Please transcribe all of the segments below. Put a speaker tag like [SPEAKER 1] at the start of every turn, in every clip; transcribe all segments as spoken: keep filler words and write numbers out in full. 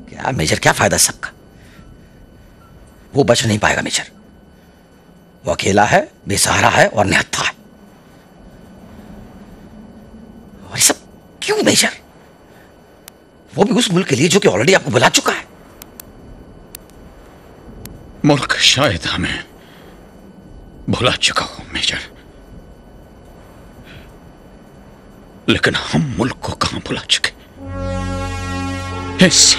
[SPEAKER 1] क्या मेजर, क्या फायदा सबका? वो बच नहीं पाएगा मेजर। वो अकेला है, बेसहारा है और निहत्था है। और ये सब क्यों मेजर? वो भी उस मुल्क के लिए जो कि ऑलरेडी आपको बुला चुका है।
[SPEAKER 2] मुल्क शायद हमें भुला चुका हो मेजर, लेकिन हम मुल्क को कहां भुला चुके। इस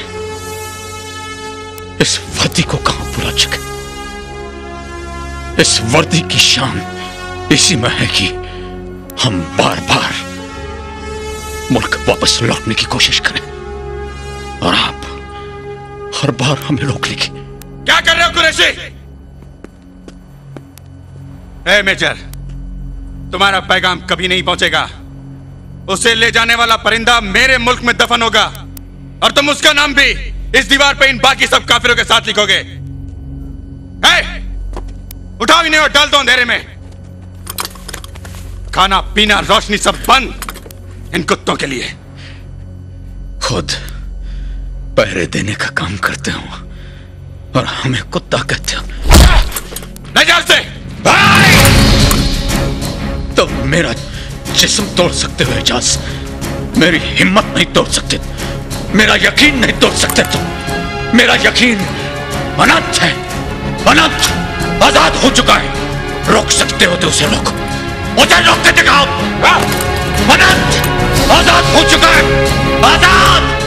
[SPEAKER 2] इस वर्दी को कहां भुला चुके। इस वर्दी की शान इसी में है कि हम बार बार मुल्क वापस लौटने की कोशिश करें, और आप हर बार हमें रोक लेंगे।
[SPEAKER 3] क्या कर रहे हो कुरैशी? ए मेजर, तुम्हारा पैगाम कभी नहीं पहुंचेगा। उसे ले जाने वाला परिंदा मेरे मुल्क में दफन होगा, और तुम उसका नाम भी इस दीवार पे इन बाकी सब काफिरों के साथ लिखोगे। ए, उठाओ इन्हें और डाल दो अंधेरे में। खाना पीना रोशनी सब बंद इन कुत्तों के लिए।
[SPEAKER 2] खुद पहरे देने का काम करते हो और हमें कुत्ता कहते हो।
[SPEAKER 3] नजर से
[SPEAKER 2] तो मेरा जिस्म तोड़ सकते हो एजाज, मेरी हिम्मत नहीं तोड़ सकते, मेरा यकीन नहीं तोड़ सकते तुम। मेरा यकीन अनंत है, अनंत आजाद हो चुका है। रोक सकते हो तो उसे रोको, उसे रोक के दिखाओ। अनंत आजाद हो चुका है, आजाद।